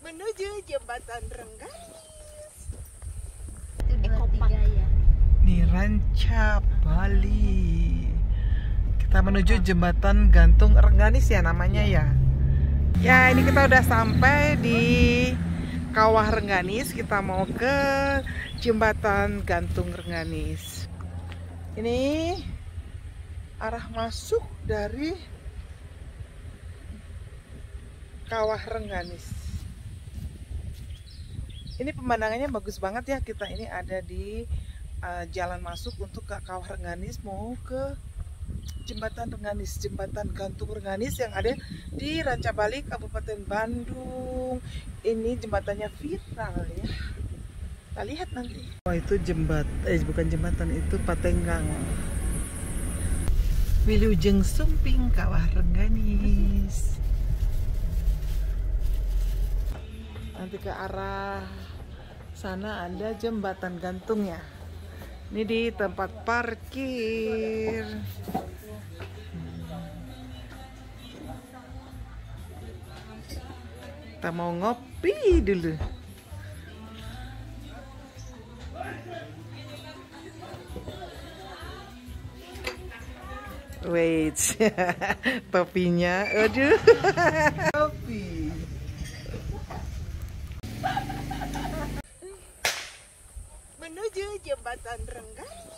menuju jembatan Rengganis. Nih Ranca Bali. Kita menuju jembatan gantung Rengganis ya namanya ya. Ya ini kita udah sampai di Kawah Rengganis. Kita mau ke jembatan gantung Rengganis. Ini arah masuk dari Kawah Rengganis. Ini pemandangannya bagus banget ya. Kita ini ada di jalan masuk untuk ke Kawah Rengganis, mau ke jembatan Rengganis, jembatan gantung Rengganis yang ada di Ranca Bali, Kabupaten Bandung. Ini jembatannya viral ya. Kita lihat nanti. Oh itu bukan jembatan, itu Patenggang. Wilujeng Sumping Kawah Rengganis. Nanti ke arah sana ada jembatan gantungnya. Ini di tempat parkir. Kita mau ngopi dulu. Wait, topinya, aduh, topi. Menuju jembatan Rengganis.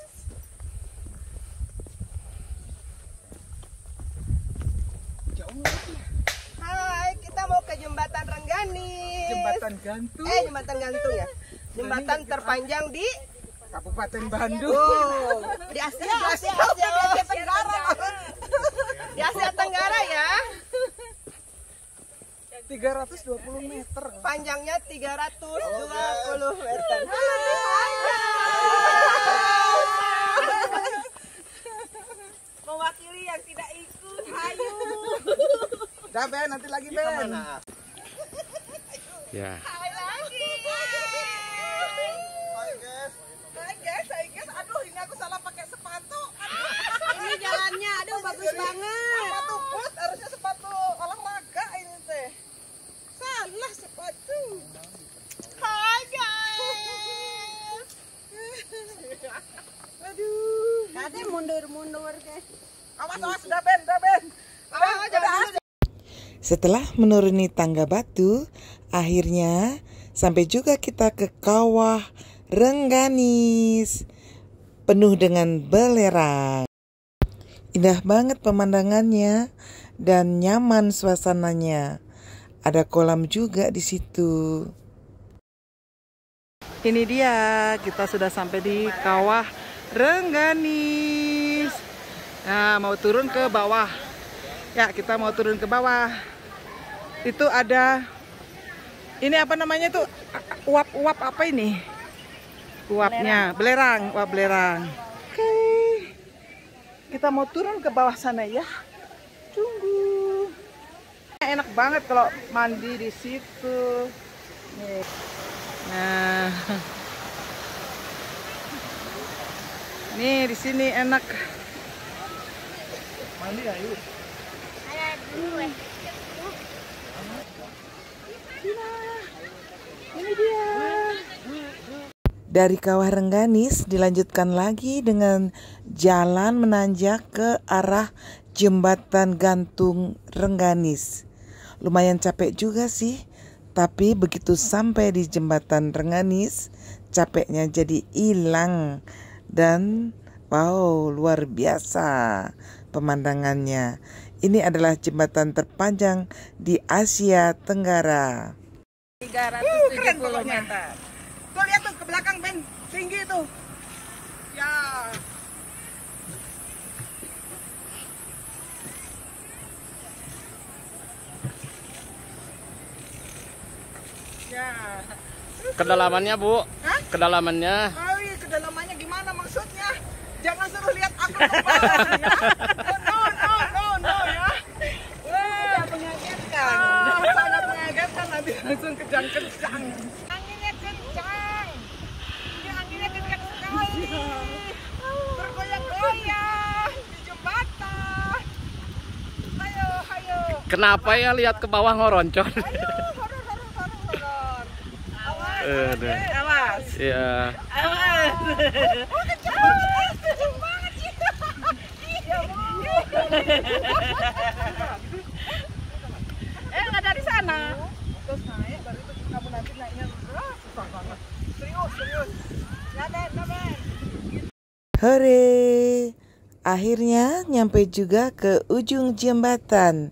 Jauh lagi. Hai, kita mau ke jembatan Rengganis. Jembatan gantung. Jembatan gantung ya. Jembatan terpanjang di Kabupaten Bandung. oh, di Asia Tenggara. Di Asia Tenggara ya. 320 meter. Panjangnya 320 meter. Mewakili yang tidak ikut. Hayu. Udah Ben, nanti lagi Ben. Ya. Hai lagi. Hai guys. Aduh, ini aku salah pakai sepatu. Ini jalannya, aduh bagus banget. Sepatu boot, harusnya sepatu olahraga ini teh. Salah sepatu. Hai guys. Aduh. Tadi mundur guys. Awas sudah Ben. Setelah menuruni tangga batu, akhirnya sampai juga kita ke Kawah Rengganis, penuh dengan belerang. Indah banget pemandangannya dan nyaman suasananya. Ada kolam juga di situ. Ini dia, kita sudah sampai di Kawah Rengganis. Nah, mau turun ke bawah. Ya, kita mau turun ke bawah. Itu ada, ini apa namanya tuh, uap apa ini? Uapnya, belerang, uap belerang. Oke, kita mau turun ke bawah sana ya. Tunggu. Enak banget kalau mandi di situ. Nih. Nah, nih di sini enak. Mandi ayo. Ini dia. Dari Kawah Rengganis dilanjutkan lagi dengan jalan menanjak ke arah jembatan gantung Rengganis. Lumayan capek juga sih, tapi begitu sampai di jembatan Rengganis, capeknya jadi hilang. Dan wow, luar biasa pemandangannya. Ini adalah jembatan terpanjang di Asia Tenggara. 370 meter. Tuh lihat tuh ke belakang Ben, tinggi tuh. Ya. Ya. Kedalamannya Bu? Hah? Kedalamannya? Oh, iya, kedalamannya gimana maksudnya? Jangan suruh lihat aku ke bawah ya. No ya. Wah, mengagetkan. Sangat mengagetkan, nanti langsung kejang-kejang. Anginnya kencang. Ini anginnya kencang sekali. Bergoyang-goyang di jembatan. Ayo. Kenapa ya lihat ke bawah ngoroncon? Aduh, horor. Aduh. Awas. Iya. Awas. Oh, kejam banget sih. Ya, Bu. Nggak dari sana. Terus naik, baru itu kamu nanti naiknya susah banget. Serius. Ngamen. Hore, akhirnya nyampe juga ke ujung jembatan.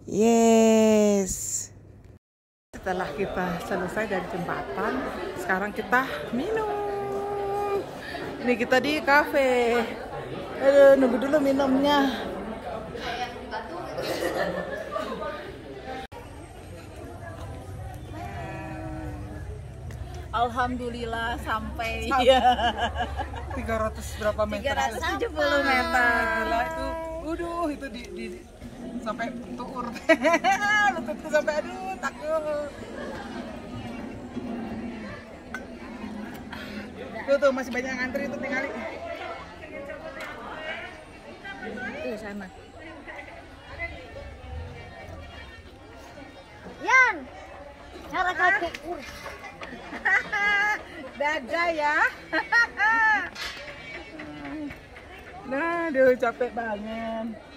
Yes. Setelah kita selesai dari jembatan, sekarang kita minum. Ini kita di kafe. Aduh, nunggu dulu minumnya. Alhamdulillah sampai 300 berapa meter? 370 meter. Gila itu. Itu di sampai tukur. Lututku sampai aduh takut. Tuh masih banyak yang ngantri itu tinggal. Tuh sana. Yan. Cara kakek. Daga ya. Nah, dia capek banget.